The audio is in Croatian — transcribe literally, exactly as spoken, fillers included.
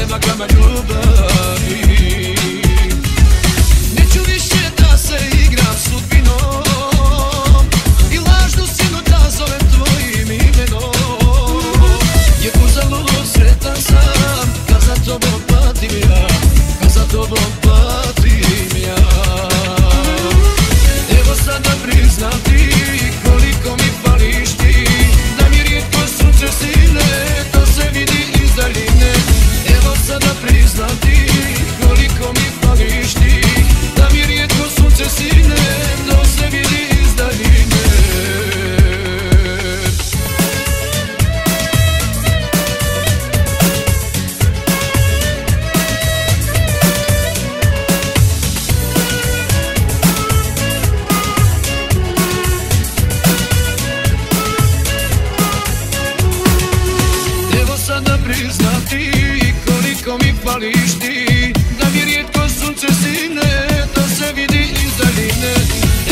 nema grama ljubavi. Neću više da se igram sudbinom i lažnu sjenu da zovem tvojim imenom, jer uzalud sretan sam kad za tobom patim ja, kad za tobom patim ja. Evo sada priznam ti koliko mi fališ ti, da mi rijetko sunce sine, to se vidi iz daljine. Evo sada priznam ti koliko mi fališ ti, da mi rijetko sunce sine, to se vidi iz daljine. Sada priznam ti koliko mi fališ ti, da mi rijetko sunce sine, to se vidi iz daljine.